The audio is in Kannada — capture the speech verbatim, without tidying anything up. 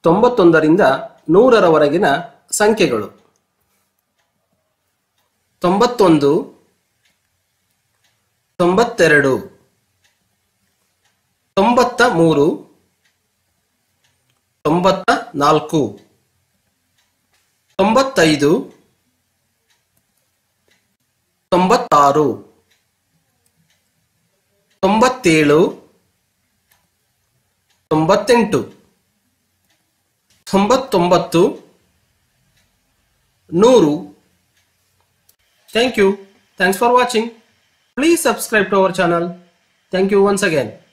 ತೊಂಬತ್ತೊಂದರಿಂದ ನೂರರವರೆಗಿನ ಸಂಖ್ಯೆಗಳು. ತೊಂಬತ್ತೊಂದು, ತೊಂಬತ್ತೆರಡು, ತೊಂಬತ್ತ ಮೂರು, ತೊಂಬತ್ತ ನಾಲ್ಕು, ತೊಂಬತ್ತೈದು, ತೊಂಬತ್ತಾರು, ತೊಂಬತ್ತೇಳು, ತೊಂಬತ್ತೆಂಟು, ತೊಂಬತ್ತೊಂಬತ್ತು, ನೂರು. Thank you. Thanks for watching. Please subscribe to our channel. Thank you once again.